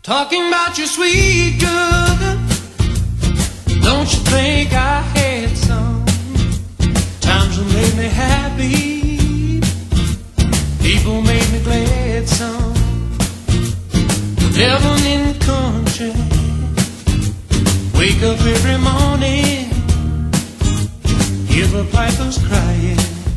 Talking about your sweet girl, don't you think I had some times that made me happy, people made me glad some. Living in the country, wake up every morning, hear the pipers crying,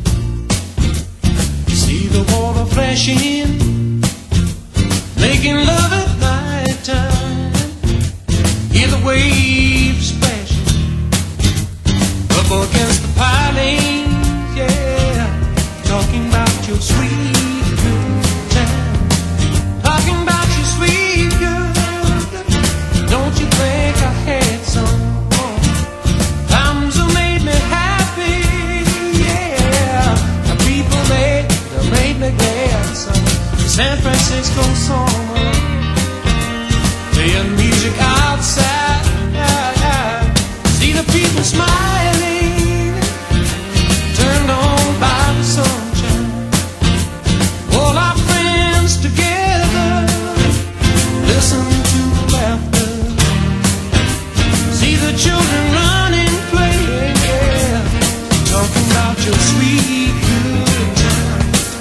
see the water flashing, making love at night time, hear the waves splashing up against the pilings, yeah. Talking about your sweet good time, talking about your sweet girl. Don't you think I had some times that made me happy, yeah. The people they made me glad some. San Francisco summer, playing music outside, see the people smiling, turned on by the sunshine, all our friends together, listen to the laughter, see the children running, playing, yeah. Talking about your sweet good time.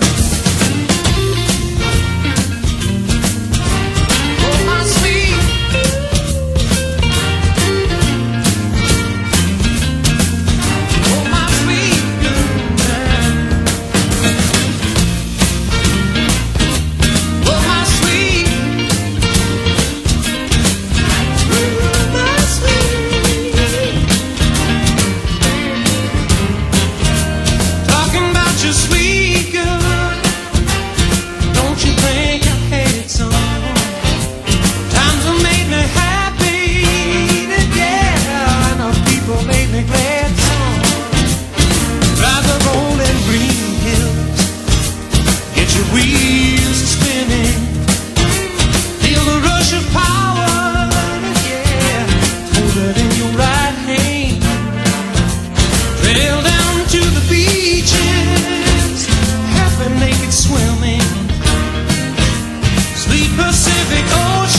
Wheels are spinning, feel the rush of power, yeah. Hold it in your right hand, trail down to the beaches, half a naked swimming, sweet Pacific Ocean.